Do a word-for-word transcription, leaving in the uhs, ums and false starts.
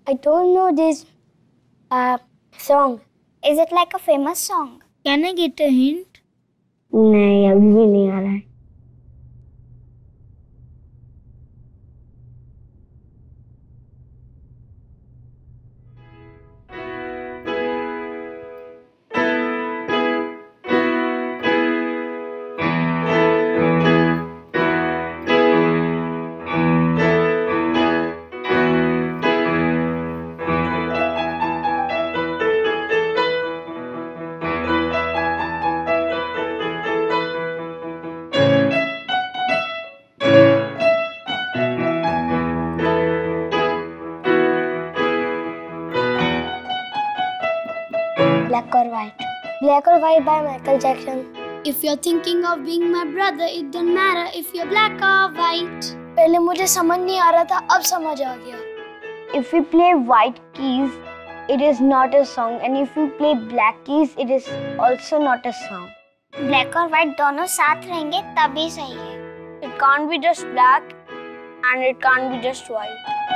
I don't know this uh, song. Is it like a famous song? Can I get a hint? नहीं अभी भी नहीं आ रहा है. Black or White. Black or White by Michael Jackson. If you're thinking of being my brother, it don't matter if you're black or white. पहले मुझे समझ नहीं आ रहा था, अब समझ आ गया. If we play white keys, it is not a song, and if we play black keys, it is also not a song. Black और white दोनों साथ रहेंगे तभी सही है. It can't be just black, and it can't be just white.